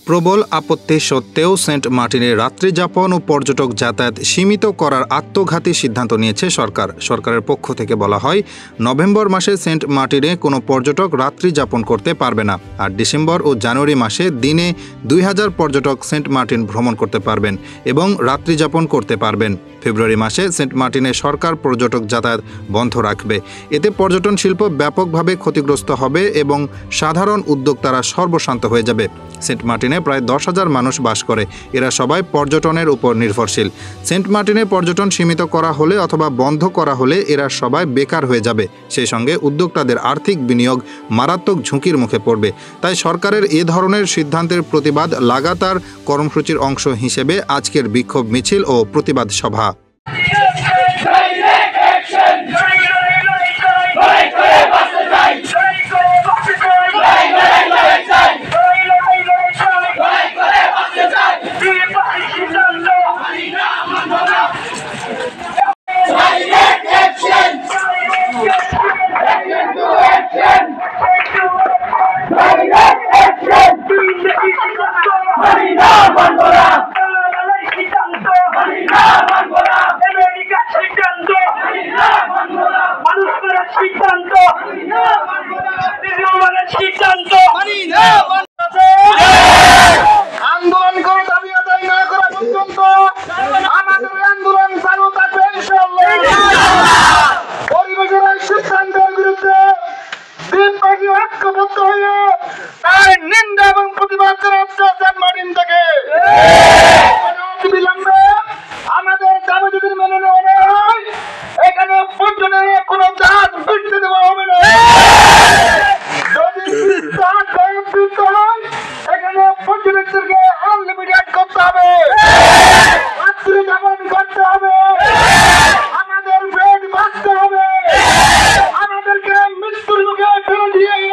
প্রবল আপত্তি সত্ত্বেও সেন্ট মার্টিনে রাত্রিযাপন ও পর্যটক যাতায়াত সীমিত করার আত্মঘাতী সিদ্ধান্ত নিয়েছে সরকার। সরকারের পক্ষ থেকে বলা হয়, নভেম্বর মাসে সেন্ট মার্টিনে কোনো পর্যটক রাত্রি যাপন করতে পারবে না। আর ডিসেম্বর ও জানুয়ারি মাসে দিনে 2000 পর্যটক সেন্ট মার্টিন ভ্রমণ করতে পারবেন এবং রাত্রি যাপন করতে পারবেন। ফেব্রুয়ারি মাসে সেন্ট মার্টিনে সরকার পর্যটক যাতায়াত বন্ধ রাখবে। এতে পর্যটন শিল্প ব্যাপকভাবে ক্ষতিগ্রস্ত হবে এবং সাধারণ উদ্যোক্তারা সর্বশান্ত হয়ে যাবে। সেন্ট মার্টিনে প্রায় 10,000 মানুষ বাস করে। এরা সবাই পর্যটনের উপর নির্ভরশীল। সেন্ট মার্টিনে পর্যটন সীমিত করা হলে অথবা বন্ধ করা হলে এরা সবাই বেকার হয়ে যাবে। সেই সঙ্গে উদ্যোক্তাদের আর্থিক বিনিয়োগ মারাত্মক ঝুঁকির মুখে পড়বে। তাই সরকারের এ ধরনের সিদ্ধান্তের প্রতিবাদ লাগাতার কর্মসূচির অংশ হিসেবে আজকের বিক্ষোভ মিছিল ও প্রতিবাদ সভা।